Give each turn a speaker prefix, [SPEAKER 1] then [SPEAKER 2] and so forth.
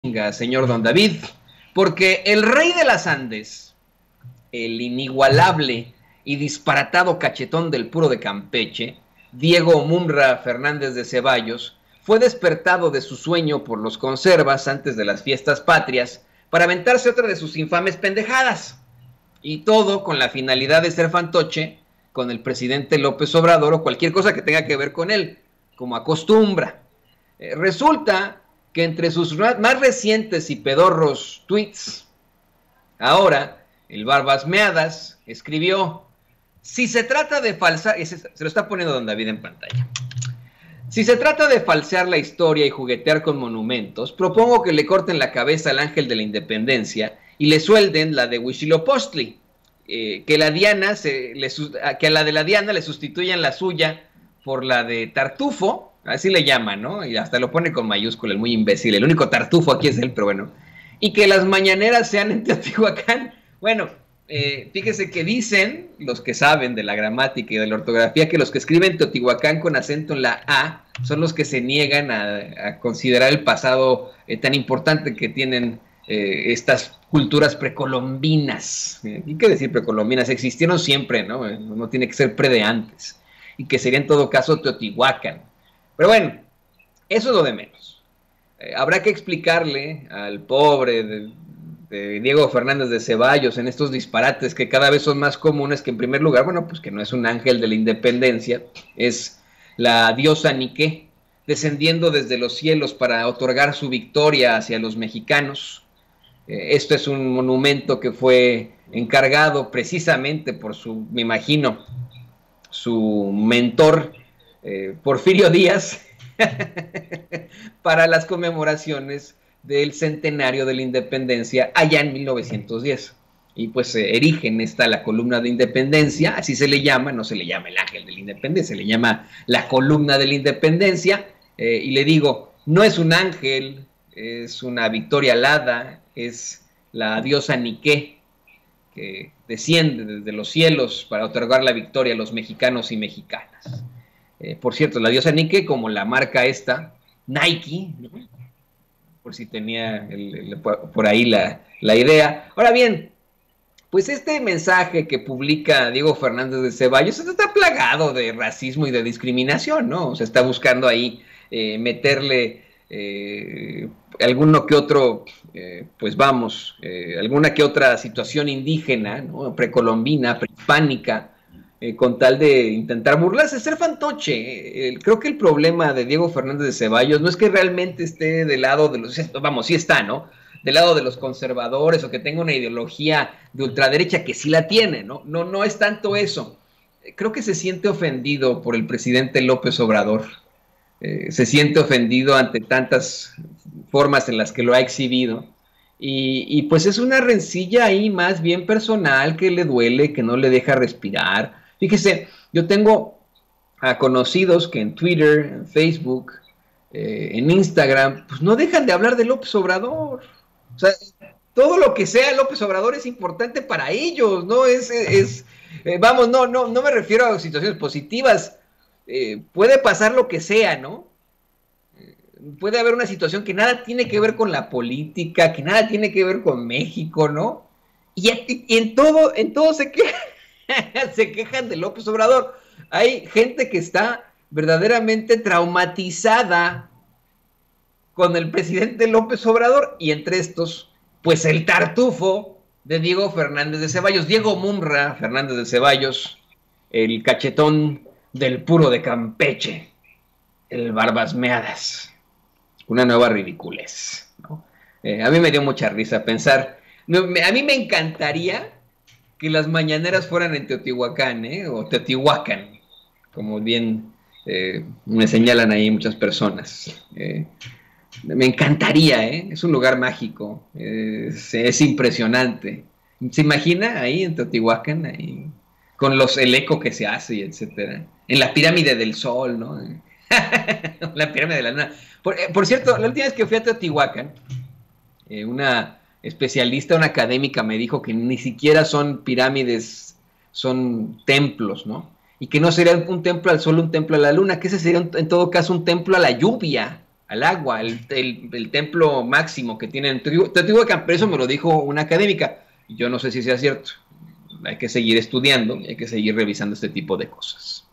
[SPEAKER 1] Señor Don David, porque el rey de las Andes, el inigualable y disparatado cachetón del puro de Campeche, Diego Mumra Fernández de Ceballos, fue despertado de su sueño por los conservas antes de las fiestas patrias para aventarse otra de sus infames pendejadas. Y todo con la finalidad de ser fantoche con el presidente López Obrador o cualquier cosa que tenga que ver con él, como acostumbra. Resulta que entre sus más recientes y pedorros tweets, ahora el Barbas Meadas escribió: si se trata de falsar, se lo está poniendo Don David en pantalla, si se trata de falsear la historia y juguetear con monumentos, propongo que le corten la cabeza al ángel de la independencia y le suelden la de Huitzilopochtli, que a la de la Diana le sustituyan la suya por la de Tartufo. Así le llaman, ¿no? Y hasta lo pone con mayúscula, el muy imbécil. El único tartufo aquí es él, pero bueno. Y que las mañaneras sean en Teotihuacán. Bueno, fíjese que dicen los que saben de la gramática y de la ortografía que los que escriben Teotihuacán con acento en la A son los que se niegan a considerar el pasado tan importante que tienen estas culturas precolombinas. ¿Y qué decir precolombinas? Existieron siempre, ¿no? No tiene que ser de antes. Y que sería en todo caso Teotihuacán. Pero bueno, eso es lo de menos. Habrá que explicarle al pobre de Diego Fernández de Ceballos en estos disparates que cada vez son más comunes, que en primer lugar, bueno, pues que no es un ángel de la independencia, es la diosa Nike, descendiendo desde los cielos para otorgar su victoria hacia los mexicanos. Esto es un monumento que fue encargado precisamente por me imagino, su mentor, Porfirio Díaz, para las conmemoraciones del centenario de la independencia allá en 1910. Y pues erigen la columna de independencia, así se le llama, no se le llama el ángel de la independencia, se le llama la columna de la independencia, y le digo, no es un ángel, es una victoria alada, es la diosa Nike, que desciende desde los cielos para otorgar la victoria a los mexicanos y mexicanas. Por cierto, la diosa Nike, como la marca esta, Nike, ¿no? Por si tenía por ahí la idea. Ahora bien, pues este mensaje que publica Diego Fernández de Ceballos está plagado de racismo y de discriminación, ¿no? O sea, está buscando ahí meterle alguno que otro, pues vamos, alguna que otra situación indígena, ¿no? Precolombina, prehispánica, con tal de intentar burlarse, ser fantoche. Creo que el problema de Diego Fernández de Ceballos no es que realmente esté del lado de los, vamos, sí está, ¿no? Del lado de los conservadores o que tenga una ideología de ultraderecha, que sí la tiene, ¿no? No es tanto eso. Creo que se siente ofendido por el presidente López Obrador. Se siente ofendido ante tantas formas en las que lo ha exhibido. Y pues es una rencilla ahí más bien personal que le duele, que no le deja respirar. Fíjese, yo tengo a conocidos que en Twitter, en Facebook, en Instagram, pues no dejan de hablar de López Obrador. O sea, todo lo que sea López Obrador es importante para ellos, ¿no? Vamos, no me refiero a situaciones positivas. Puede pasar lo que sea, ¿no? Puede haber una situación que nada tiene que ver con la política, que nada tiene que ver con México, ¿no? Y en todo se quejan de López Obrador. Hay gente que está verdaderamente traumatizada con el presidente López Obrador, y entre estos, pues el tartufo de Diego Fernández de Ceballos, Diego Mumra Fernández de Ceballos, el cachetón del puro de Campeche, el Barbas Meadas. Una nueva ridiculez, ¿no? A mí me dio mucha risa pensar, a mí me encantaría que las mañaneras fueran en Teotihuacán, o Teotihuacán, como bien me señalan ahí muchas personas. Me encantaría, es un lugar mágico, es impresionante. ¿Se imagina ahí en Teotihuacán, ahí, con el eco que se hace, y etcétera? En la pirámide del Sol, ¿no? La pirámide de la Luna. Por cierto, la última vez que fui a Teotihuacán, una especialista, una académica, me dijo que ni siquiera son pirámides, son templos, ¿no? Y que no sería un templo al sol, un templo a la luna, que ese sería en todo caso un templo a la lluvia, al agua, el templo máximo que tienen Teotihuacán, pero eso me lo dijo una académica. Yo no sé si sea cierto. Hay que seguir estudiando, hay que seguir revisando este tipo de cosas.